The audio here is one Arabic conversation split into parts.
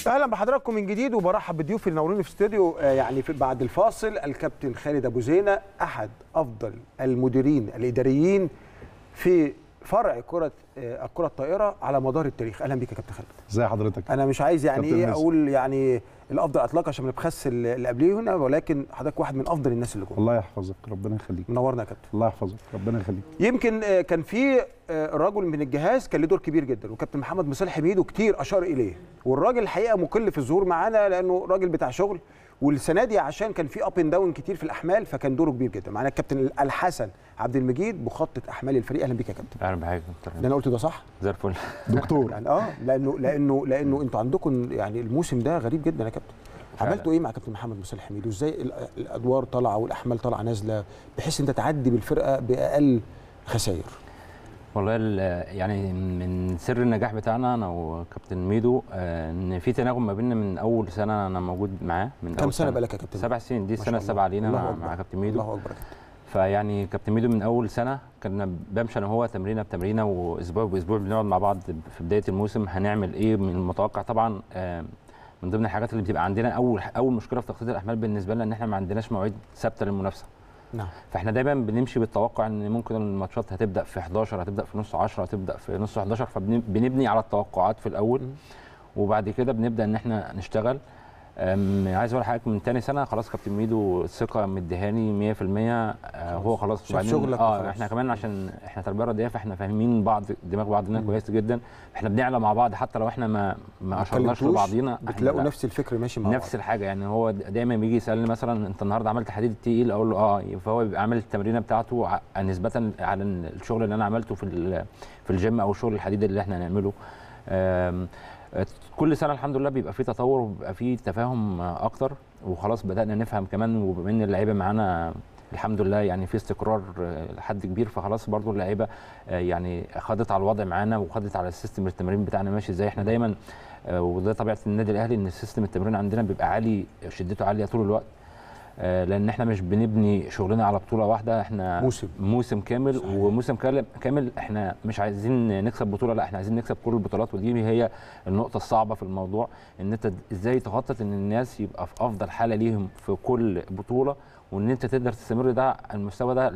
اهلا بحضراتكم من جديد، وبرحب بضيوفي اللي نوروني في استوديو بعد الفاصل الكابتن خالد ابو زينه، احد افضل المديرين الاداريين في فرع كره الطائره على مدار التاريخ. اهلا بيك يا كابتن خالد. ازي حضرتك؟ انا مش عايز اقول الافضل اطلاقا عشان ما نبخس اللي قبليه هنا، ولكن حضرتك واحد من افضل الناس اللي جوه. الله يحفظك، ربنا يخليك. منورنا يا كابتن. الله يحفظك، ربنا يخليك. يمكن كان في رجل من الجهاز كان له دور كبير جدا، وكابتن محمد مصالح حميدو كتير اشار اليه، والراجل الحقيقه مقل في الظهور معانا لانه راجل بتاع شغل، والسنه دي عشان كان في اب اند داون كتير في الاحمال فكان دوره كبير جدا. معانا الكابتن الحسن عبد المجيد مخطط احمال الفريق. اهلا بيك يا كابتن. اهلا بحضرتك. ده انا قلت ده صح؟ زي الفل دكتور. يعني لانه انتوا عندكم يعني الموسم ده غريب جدا يا كابتن. عملتوا ايه مع كابتن محمد مصالح حميدو؟ ازاي الادوار طالعه والاحمال طالعه نازله بحيث انت تعدي بالفرقه باقل خسائر؟ والله يعني من سر النجاح بتاعنا انا وكابتن ميدو ان في تناغم ما بيننا من اول سنه انا موجود معاه. من كم سنه بقالك يا كابتن؟ 7 سنين، دي السنه السابعه لينا مع كابتن ميدو. الله اكبر. فيعني كابتن ميدو من اول سنه كنا بمشي انا وهو تمرينه بتمرينه، واسبوع باسبوع بنقعد مع بعض في بدايه الموسم هنعمل ايه. من المتوقع طبعا من ضمن الحاجات اللي بتبقى عندنا اول مشكله في تخطيط الاحمال بالنسبه لنا ان احنا ما عندناش مواعيد ثابته للمنافسه. نعم. فاحنا دايما بنمشي بالتوقع ان ممكن الماتشات هتبدا في 11، هتبدا في نص 10، هتبدا في نص 11، فبنبني على التوقعات في الاول وبعد كده بنبدا ان احنا نشتغل. عايز اقول حضرتك من ثاني سنه خلاص كابتن ميدو الثقه مديهاني 100%. هو خلاص شغلك احنا كمان عشان احنا تربيه رياضيه فاحنا فاهمين بعض دماغ بعضنا كويس جدا. احنا بنعلى مع بعض حتى لو احنا ما اشرناش لبعضينا، بتلاقوا نفس الفكر ماشي مع بعض، نفس الحاجه. يعني هو دايما بيجي يسالني مثلا انت النهارده عملت حديد تقيل، اقول له فهو بيبقى عامل التمرينه بتاعته نسبه على الشغل اللي انا عملته في الجيم او شغل الحديد اللي احنا هنعمله. كل سنه الحمد لله بيبقى في تطور وبيبقى في تفاهم اكتر، وخلاص بدانا نفهم كمان. وبما ان اللعيبه معانا الحمد لله يعني في استقرار لحد كبير، فخلاص برضو اللعيبه يعني خدت على الوضع معانا وخدت على السيستم التمرين بتاعنا ماشي ازاي. احنا دايما وده طبيعه النادي الاهلي ان السيستم التمرين عندنا بيبقى عالي، شدته عاليه طول الوقت، لان احنا مش بنبني شغلنا على بطوله واحده، احنا موسم كامل. صحيح. وموسم كامل احنا مش عايزين نكسب بطوله، لا احنا عايزين نكسب كل البطولات. ودي هي النقطه الصعبه في الموضوع، ان انت ازاي تخطط ان الناس يبقى في افضل حاله ليهم في كل بطوله، وان انت تقدر تستمر ده المستوى ده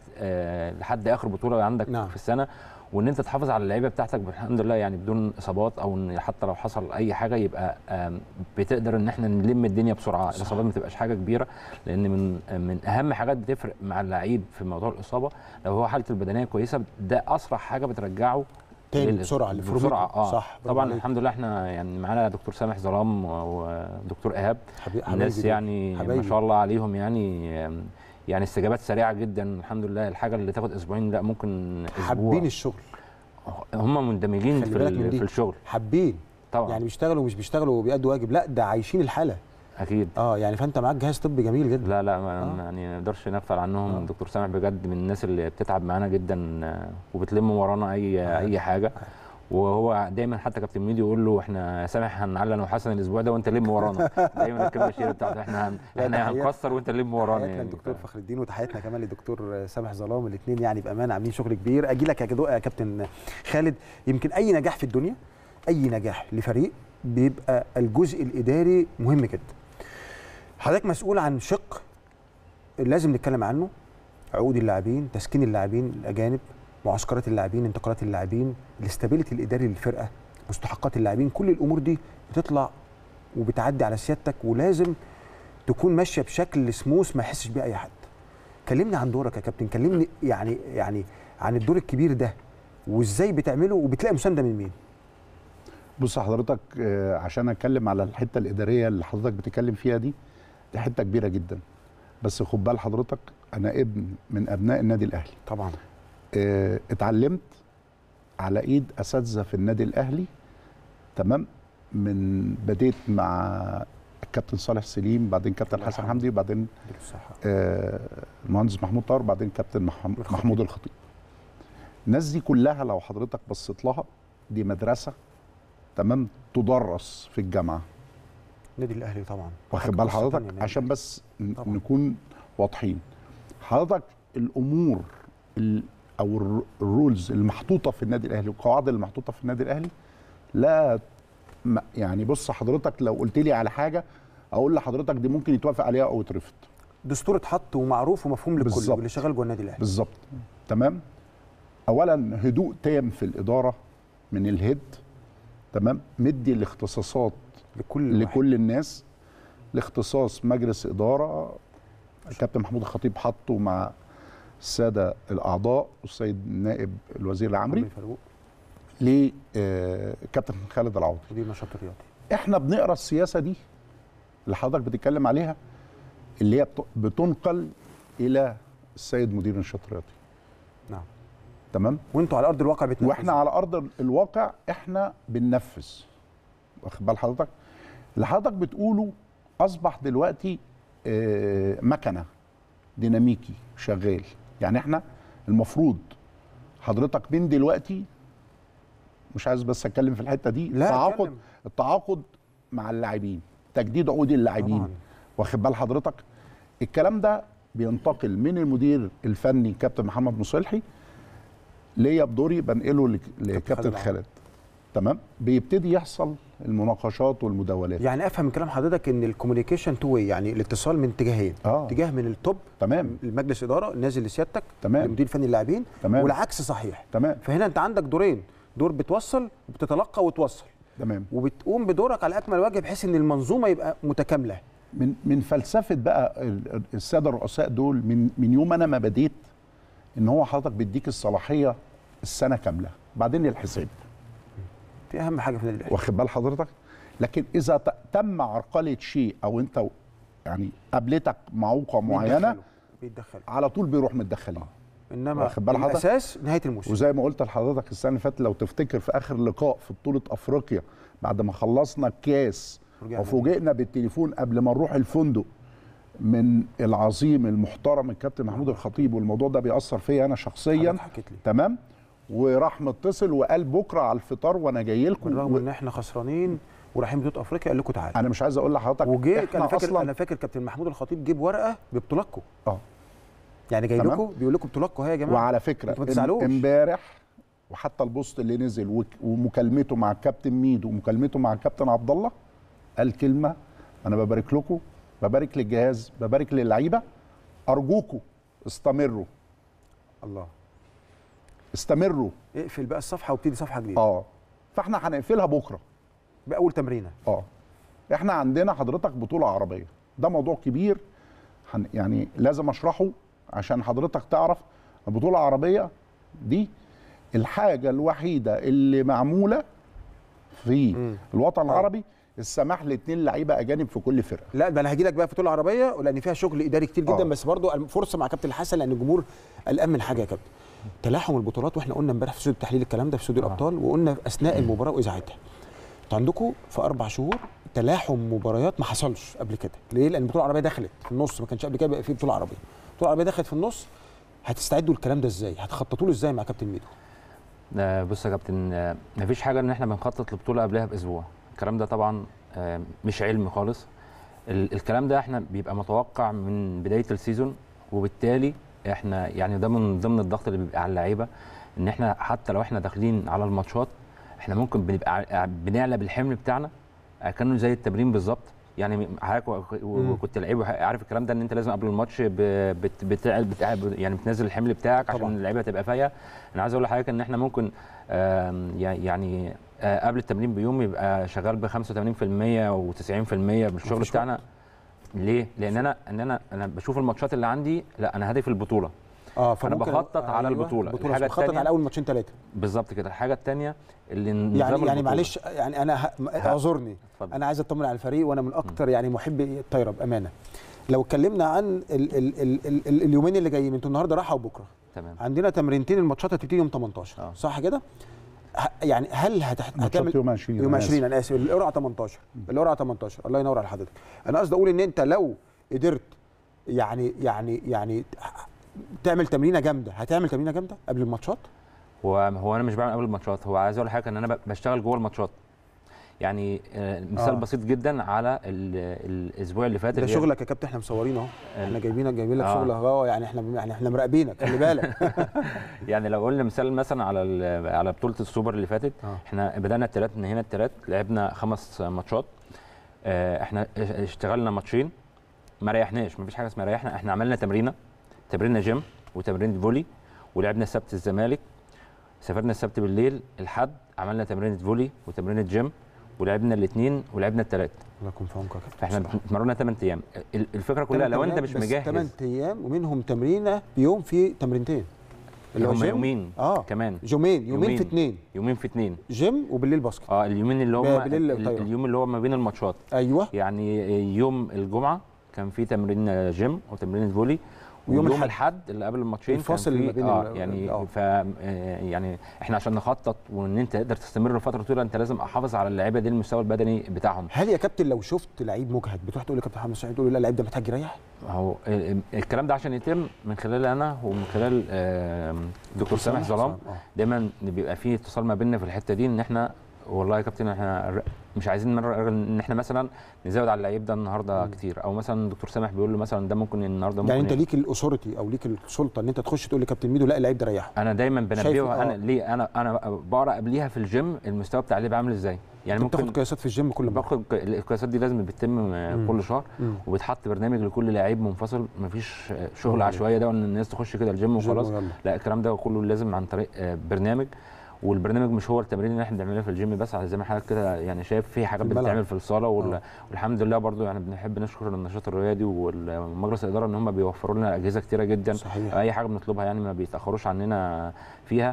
لحد اخر بطوله عندك. نعم. في السنه، وان انت تحافظ على اللعيبه بتاعتك الحمد لله يعني بدون اصابات، او ان حتى لو حصل اي حاجه يبقى بتقدر ان احنا نلم الدنيا بسرعه. الاصابات ما تبقاش حاجه كبيره، لان من اهم حاجات بتفرق مع اللعيب في موضوع الاصابه لو هو حالته البدنيه كويسه، ده اسرع حاجه بترجعه تاني بسرعه. صح. طبعا الحمد لله احنا يعني معانا دكتور سامح ظلام ودكتور ايهاب، الناس يعني ما شاء الله عليهم، يعني استجابات سريعه جدا الحمد لله. الحاجه اللي تاخد اسبوعين لا ممكن اسبوع. حابين الشغل، هم مندمجين في الشغل، حابين طبعا. يعني بيشتغلوا مش بيشتغلوا وبيأدوا واجب، لا ده عايشين الحاله اكيد. يعني فانت معاك جهاز طبي جميل جدا. لا يعني ما نقدرش نغفل عنهم. دكتور سامح بجد من الناس اللي بتتعب معانا جدا وبتلم ورانا اي حاجه. وهو دايما حتى كابتن ميدو يقول له احنا يا سامح هنعلن انا وحسن الاسبوع ده وانت لم ورانا. دايما الكلمه الشهيره بتاعته احنا هنكسر وانت لم ورانا. يعني الدكتور فخر الدين، وتحياتنا كمان للدكتور سامح ظلام، الاثنين يعني بامانه عاملين شغل كبير. اجي لك يا كابتن خالد، يمكن اي نجاح في الدنيا، اي نجاح لفريق بيبقى الجزء الاداري مهم جدا. حضرتك مسؤول عن شق لازم نتكلم عنه، عقود اللاعبين، تسكين اللاعبين الاجانب، معسكرات اللاعبين، انتقالات اللاعبين، الاستابيليتي الاداري للفرقه، مستحقات اللاعبين، كل الامور دي بتطلع وبتعدي على سيادتك، ولازم تكون ماشيه بشكل سموث ما يحسش بيه اي حد. كلمني عن دورك يا كابتن، كلمني يعني عن الدور الكبير ده وازاي بتعمله وبتلاقي مسانده من مين؟ بص حضرتك، عشان اتكلم على الحته الاداريه اللي حضرتك بتتكلم فيها دي حته كبيره جدا، بس خد بال حضرتك انا ابن من ابناء النادي الاهلي طبعا. اتعلمت على ايد اساتذه في النادي الاهلي، تمام. من بديت مع الكابتن صالح سليم، بعدين كابتن حسن حمدي، بعدين المهندس محمود طاهر، بعدين كابتن محمود الخطيب. الناس دي كلها لو حضرتك بصيت لها دي مدرسه، تمام، تدرس في الجامعه. النادي الاهلي طبعا واخد بال حضرتك عشان بس طبعًا نكون واضحين. حضرتك الامور او الرولز المحطوطه في النادي الاهلي والقواعد اللي محطوطه في النادي الاهلي لا يعني بص حضرتك لو قلت لي على حاجه اقول لحضرتك دي ممكن يتوافق عليها او يترفض. دستور اتحط ومعروف ومفهوم للكل واللي شغال جوه النادي الاهلي. بالظبط. تمام. اولا هدوء تام في الاداره من الهيد. تمام. مدي الاختصاصات لكل الناس. الاختصاص مجلس اداره الكابتن محمود الخطيب حطه مع الساده الاعضاء والسيد نائب الوزير العمري لكابتن خالد العوضي مدير النشاط الرياضي. احنا بنقرا السياسه دي اللي حضرتك بتتكلم عليها اللي هي بتنقل الى السيد مدير النشاط الرياضي. نعم. تمام. وانتوا على ارض الواقع بتنفذوا. واحنا على ارض الواقع احنا بننفذ. واخد بال حضرتك؟ اللي حضرتك بتقوله اصبح دلوقتي مكنه ديناميكي شغال. يعني احنا المفروض حضرتك من دلوقتي مش عايز بس اتكلم في الحته دي. التعاقد مع اللاعبين، تجديد عقود اللاعبين. واخد بال حضرتك؟ الكلام ده بينتقل من المدير الفني كابتن محمد مصلحي ليا بدوري بنقله لكابتن خالد. تمام. بيبتدي يحصل المناقشات والمداولات. يعني افهم من كلام حضرتك ان الكوميونيكيشن تو واي، يعني الاتصال من اتجاهين. اتجاه من التوب. تمام. المجلس اداره نازل لسيادتك. تمام. المدير الفني اللاعبين. تمام. والعكس صحيح. تمام. فهنا انت عندك دورين، دور بتوصل وبتتلقى وتوصل. تمام. وبتقوم بدورك على اكمل وجه بحيث ان المنظومه يبقى متكامله. من فلسفه بقى الساده الرؤساء دول من يوم انا ما بديت ان هو حضرتك بيديك الصلاحيه السنه كامله بعدين الحساب. دي اهم حاجه في النادي الاهلي. واخد بال حضرتك؟ لكن اذا تم عرقله شيء او انت يعني قابلتك معوقه معينه بيتدخلوا على طول بيروح متدخلين. انما الاساس نهايه الموسم. وزي ما قلت لحضرتك السنه اللي فاتت لو تفتكر في اخر لقاء في بطوله افريقيا بعد ما خلصنا الكاس وفوجئنا بالتليفون قبل ما نروح الفندق من العظيم المحترم الكابتن محمود الخطيب، والموضوع ده بيأثر فيا انا شخصيا. تمام. وراح متصل وقال بكره على الفطار وانا جاي لكم بالرغم ان احنا خسرانين ورايحين بطوله افريقيا قال لكم تعالوا. انا مش عايز اقول لحضرتك وجه انا فاكر كابتن محمود الخطيب جيب ورقه ببطولاتكم. يعني جاي لكم بيقول لكم بطولاتكم اهي يا جماعه. وعلى فكره امبارح وحتى البوست اللي نزل ومكالمته مع الكابتن ميدو ومكالمته مع الكابتن عبد الله قال كلمه انا ببارك لكم، ببارك للجهاز، ببارك للعيبه، ارجوكم استمروا. الله. استمروا. اقفل بقى الصفحه وابتدي صفحه جديده. فاحنا هنقفلها بكره باول تمرينه. احنا عندنا حضرتك بطوله عربيه، ده موضوع كبير يعني لازم اشرحه عشان حضرتك تعرف. البطوله العربيه دي الحاجه الوحيده اللي معموله في الوطن العربي السماح لاثنين لعيبه اجانب في كل فرقه. لا ده انا هاجي لك بقى في البطوله العربيه لان فيها شغل اداري كتير جدا. بس برضو فرصه مع كابتن الحسن لان الجمهور قلقان من حاجه يا كابتن، تلاحم البطولات. واحنا قلنا امبارح في استوديو التحليل الكلام ده في استوديو الابطال، وقلنا اثناء المباراه واذاعتها انتوا عندكم في 4 شهور تلاحم مباريات ما حصلش قبل كده. ليه؟ لان البطوله العربيه دخلت في النص، ما كانش قبل كده بقى في بطوله عربيه. البطوله العربيه دخلت في النص. هتستعدوا الكلام ده ازاي؟ هتخططوا له ازاي مع كابتن ميدو؟ بص يا كابتن، مفيش حاجه ان احنا بنخطط لبطوله قبلها باسبوع. الكلام ده طبعا مش علمي خالص. الكلام ده احنا بيبقى متوقع من بدايه السيزون، وبالتالي احنا يعني ده من ضمن الضغط اللي بيبقى على اللعيبه ان احنا حتى لو احنا داخلين على الماتشات احنا ممكن بنبقى بنعلى بالحمل بتاعنا كانه زي التمرين بالظبط. يعني حضرتك وكنت لعيب عارف الكلام ده ان انت لازم قبل الماتش يعني بتنزل الحمل بتاعك عشان اللعيبه تبقى فايقه. انا عايز اقول لحضرتك ان احنا ممكن يعني قبل التمرين بيوم يبقى شغال ب 85% و90% بالشغل بتاعنا. ليه؟ لان انا بشوف الماتشات اللي عندي، لا انا هدفي البطوله. فانا بخطط على البطوله. الحاجه الثانيه بخطط على اول ماتشين 3 بالظبط كده. الحاجه الثانيه اللي يعني معلش يعني انا اعذرني، انا عايز اطمن على الفريق وانا من اكتر يعني محبي الطايره بامانه. لو اتكلمنا عن اليومين اللي جايين، انتوا النهارده راحه وبكره تمام. عندنا تمرينتين، الماتشات هتبتدي يوم 18 صح كده؟ يعني هل هتعمل يوم 20 انا اسف القرعه 18 القرعه 18 الله ينور على حضرتك. انا قصدي اقول ان انت لو قدرت يعني تعمل تمرينه جامده، هتعمل تمرينه جامده قبل الماتشات؟ هو انا مش بعمل قبل الماتشات. هو عايز اقول لحضرتك ان انا بشتغل جوه الماتشات. يعني مثال بسيط جدا على الاسبوع اللي فات. ده شغلك يا كابتن، احنا مصورين اهو، احنا جايبين لك شغل اهو، يعني احنا مراقبينك، خلي بالك. يعني لو قلنا مثلا على بطوله السوبر اللي فاتت، احنا بدانا الثلاث، نهينا الثلاث، لعبنا 5 ماتشات. احنا اشتغلنا ماتشين ما ريحناش، مفيش حاجه اسمها ريحنا. احنا عملنا تمرينه جيم وتمرين فولي، ولعبنا السبت الزمالك، سافرنا السبت بالليل، الحد عملنا تمرينه فولي وتمرينه جيم، ولعبنا الاثنين ولعبنا الثلاث. الله يكون في عونك يا كابتن. فاحنا اتمرنا 8 ايام. الفكره كلها لو انت مش مجهز 8 ايام ومنهم تمرينه بيوم في تمرينتين، اللي هم يومين كمان، يومين في 2 جيم وبالليل باسكت. اليومين اللي هم اليوم اللي هو ما بين الماتشات. ايوه، يعني يوم الجمعه كان في تمرين جيم وتمرين فولي، ويوم الاحد اللي قبل الماتشين الفاصل اللي ما بين يعني احنا عشان نخطط وان انت تقدر تستمر لفتره طويله، انت لازم احافظ على اللعيبه دي المستوى البدني بتاعهم. هل يا كابتن لو شفت لعيب مجهد بتروح تقول لكابتن محمد سعيد، تقول له لا اللعيب ده محتاج يريح؟ هو الكلام ده عشان يتم من خلال انا ومن خلال دكتور سامح ظلام، دايما بيبقى فيه اتصال ما بيننا في الحته دي، ان احنا والله يا كابتن احنا مش عايزين ان احنا مثلا نزود على اللعيب ده النهارده كتير، او مثلا دكتور سامح بيقول له مثلا ده ممكن النهارده ممكن، يعني انت ليك الاثوريتي او ليك السلطه ان انت تخش تقول لكابتن ميدو لا اللعيب ده ريحه. انا دايما بنبهه. انا ليه انا بقرا قبليها في الجيم المستوى بتاع اللعيب عامل ازاي. يعني ممكن تاخد قياسات في الجيم كل مره. باخد القياسات دي، لازم بتتم كل شهر، وبيتحط برنامج لكل لعيب منفصل، مفيش شغل عشوائي ده وان الناس تخش كده الجيم وخلاص. لا، الكلام ده كله لازم عن طريق برنامج، والبرنامج مش هو التمرين اللي احنا بنعملها في الجيم بس، زي ما حضرتك كده يعني شايف في حاجات بتتعمل في الصاله والحمد لله برضو يعني بنحب نشكر النشاط الرياضي ومجلس الاداره ان هم بيوفروا لنا اجهزه كتيره جدا. صحيح. اي حاجه بنطلبها يعني ما بيتاخروش عننا فيها،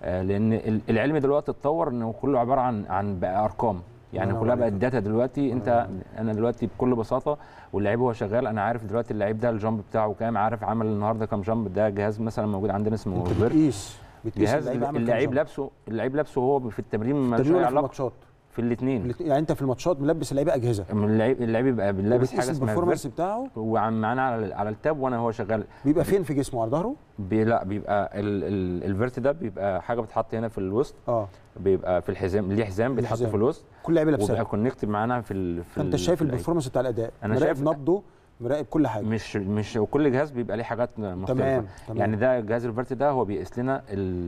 لان العلم دلوقتي اتطور انه كله عباره عن بقى ارقام، يعني كلها بقت داتا دلوقتي. انا دلوقتي بكل بساطه واللعيب هو شغال، انا عارف دلوقتي اللعيب ده الجامب بتاعه كام، عارف عمل النهارده كام جامب. ده جهاز مثلا موجود عندنا اسمه بتقيس جهاز اللعيب لابسه وهو في التمرين مالوش اي علاقه في الاثنين. يعني انت في الماتشات ملبس اللعيبه اجهزه، اللعيب بيبقى لابس حاجه اسمها البرفورمانس بتاعه، ومعانا على التاب وانا هو شغال. بيبقى فين في جسمه؟ على ظهره؟ لا، بيبقى الفيرت ده بيبقى حاجه بتتحط هنا في الوسط، بيبقى في الحزام، ليه حزام بيتحط في الوسط، كل لعيبه لابسها وبيبقى كونكت معانا في انت شايف البرفورمانس بتاع الاداء، انا شايف نبضه، مراقب كل حاجه. مش وكل جهاز بيبقى ليه حاجات مختلفه. تمام. يعني ده جهاز الفيرت ده هو بيقيس لنا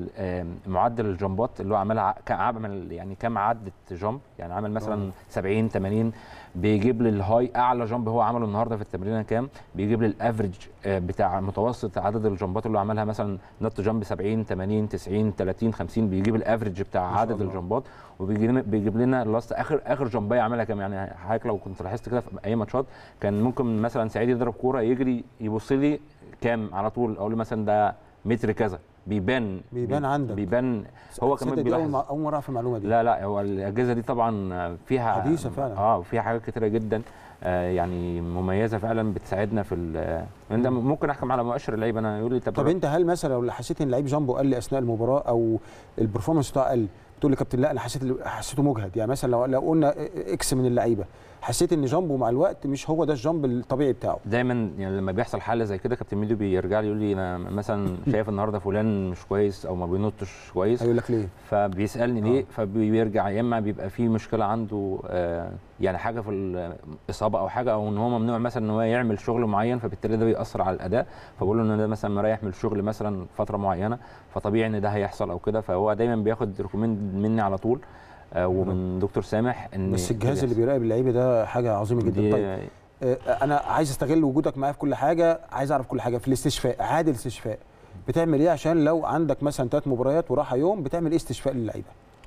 معدل الجمبات اللي هو عملها، يعني كام عدت جمب، يعني عمل مثلا 70 80، بيجيب لي الهاي اعلى جمب هو عمله النهارده في التمرين كام، بيجيب لي الافريج بتاع متوسط عدد الجمبات اللي هو عملها، مثلا نط جمب 70 80 90 30 50، بيجيب الافريج بتاع عدد الجمبات، وبيجيب لنا اللاست اخر جمبايه عملها كام. يعني حضرتك لو كنت لاحظت كده في اي ماتشات، كان ممكن مثلا سعيد يضرب كوره يجري يبص لي كام على طول، اقول له مثلا ده متر كذا، بيبان عندك، بيبان هو كمان بيلاحظ. اول مره اعرف المعلومه دي. لا هو الاجهزه دي طبعا فيها حديثه فعلا، فيها حاجات كتيره جدا يعني مميزه فعلا بتساعدنا في ممكن احكم على مؤشر اللعيب. انا يقول لي طب انت هل مثلا لو حسيت ان اللعيب جامبو قل اثناء المباراه او البرفورمانس بتاعه قل، بتقول لي كابتن لا انا حسيته مجهد؟ يعني مثلا لو قلنا اكس من اللعيبه حسيت ان جامبو مع الوقت مش هو ده الجامب الطبيعي بتاعه، دايما يعني لما بيحصل حاله زي كده كابتن ميدو بيرجع لي يقول لي انا مثلا شايف النهارده فلان مش كويس او ما بينطش كويس، هيقول لك ليه؟ فبيسالني ليه، فبيرجع يا اما بيبقى في مشكله عنده يعني حاجه في الاصابه او حاجه، او ان هو ممنوع مثلا ان هو يعمل شغل معين، فبالتالي ده بيأثر على الاداء، فبقول له ان ده مثلا مريح من الشغل مثلا فتره معينه، فطبيعي ان ده هيحصل او كده، فهو دايما بياخد ريكومند مني على طول ومن دكتور سامح. ان بس الجهاز اللي بيراقب اللعيبه ده حاجه عظيمه جدا. طيب انا عايز استغل وجودك معايا في كل حاجه، عايز اعرف كل حاجه في الاستشفاء. عادل الاستشفاء بتعمل ايه عشان لو عندك مثلا 3 مباريات وراحه يوم، بتعمل ايه استشفاء للعيبه؟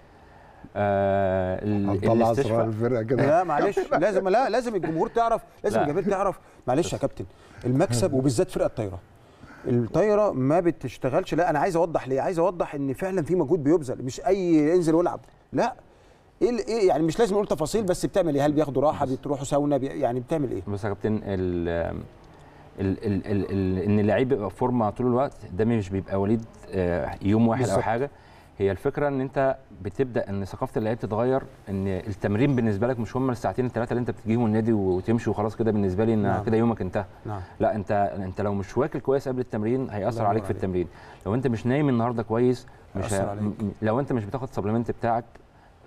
الاستشفاء الفرقه كده. لا معلش، لازم الجمهور تعرف، لازم الجماهير تعرف. معلش يا كابتن، المكسب وبالذات فرقه الطايره ما بتشتغلش. لا انا عايز اوضح ليه، عايز اوضح ان فعلا في مجهود بيبذل، مش اي انزل والعب، لا ايه يعني مش لازم نقول تفاصيل، بس بتعمل ايه؟ هل بياخدوا راحه، بتروحوا ساونا، يعني بتعمل ايه؟ بص يا كابتن، ان اللعيب يبقى في فورمه طول الوقت ده مش بيبقى وليد يوم واحد بالزبط. او حاجه. هي الفكره ان انت بتبدا ان ثقافه اللعيب تتغير، ان التمرين بالنسبه لك مش هم الساعتين الثلاثه اللي انت بتجيهم النادي وتمشي وخلاص كده بالنسبه لي ان نعم. كده يومك انتهى. نعم. لا، انت لو مش واكل كويس قبل التمرين هياثر عليك في التمرين. لو انت مش نايم النهارده كويس، مش لو انت مش بتاخد سبلمنت بتاعك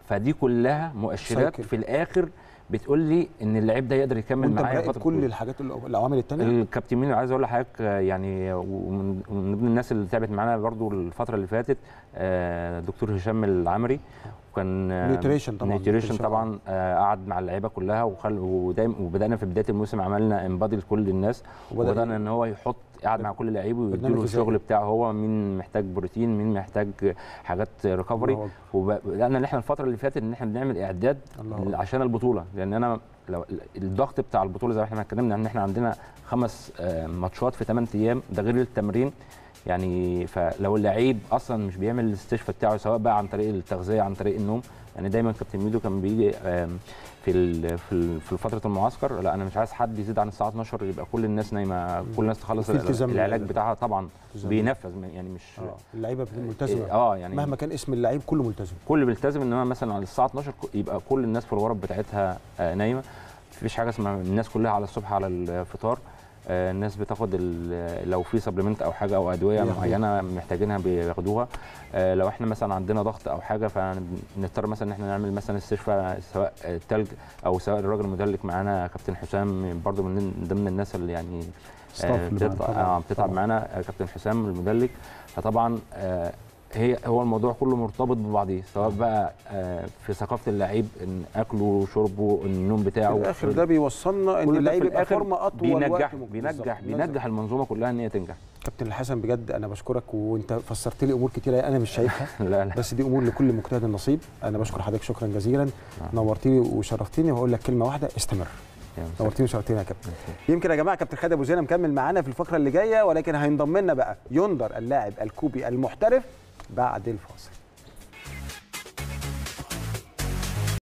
فدي كلها مؤشرات سايكل. في الاخر بتقول لي ان اللعيب ده يقدر يكمل وانت معايا مراقب فتره كل طويلة. الحاجات العوامل الثانيه. الكابتن مين عايز اقول لحضرتك يعني ومن ضمن الناس اللي تعبت معانا برضو الفتره اللي فاتت دكتور هشام العمري، وكان نيوتريشن طبعا قعد مع اللعيبه كلها وبدانا في بدايه الموسم عملنا انبادي لكل الناس، وبدانا ان هو يحط قاعد مع كل لعيب ويديله الشغل بتاعه هو، مين محتاج بروتين، مين محتاج حاجات ريكفري. وبدانا ان احنا الفتره اللي فاتت ان احنا بنعمل اعداد عشان البطوله، لان انا لو الضغط بتاع البطوله زي ما احنا اتكلمنا ان احنا عندنا 5 ماتشات في 8 ايام، ده غير التمرين يعني. فلو اللعيب اصلا مش بيعمل الاستشفاء بتاعه سواء بقى عن طريق التغذيه عن طريق النوم، يعني دايما كابتن ميدو كان بيجي في فتره المعسكر، لا انا مش عايز حد يزيد عن الساعه 12 يبقى كل الناس نايمه، كل الناس تخلص العلاج بتاعها طبعا بينفذ يعني مش اللعيبه ملتزمه يعني مهما كان اسم اللعيب كله ملتزم، كله بيلتزم ان هو مثلا على الساعه 12 يبقى كل الناس في الغرف بتاعتها نايمه، مفيش حاجه اسمها الناس كلها على الصبح على الفطار. الناس بتاخد لو في سبلمنت او حاجه او ادويه معينه محتاجينها بياخدوها. لو احنا مثلا عندنا ضغط او حاجه فنضطر مثلا ان احنا نعمل مثلا استشفاء سواء التلج او سواء الراجل المدلك معانا كابتن حسام برضو من ضمن الناس اللي يعني بتتعب معانا كابتن حسام المدلك. فطبعا هو الموضوع كله مرتبط ببعضيه، سواء بقى في ثقافه اللعيب ان اكله وشربه النوم بتاعه في الاخر ده بيوصلنا ان اللعيب يبقى فورمه اطول وقت بينجح المنظومه كلها ان هي تنجح. كابتن الحسن بجد انا بشكرك، وانت فسرت لي امور كتيره انا مش شايفها لا بس دي امور لكل مجتهد نصيب. انا بشكر حضرتك شكرا جزيلا، نورتني وشرفتني، وهقول لك كلمه واحده، استمر. نورتني وشرفتني يا كابتن. يمكن يا جماعه كابتن خالد ابو زينه مكمل معانا في الفقره اللي جايه، ولكن هينضم لنا بقى يندر اللاعب الكوبي المحترف بعد الفاصل.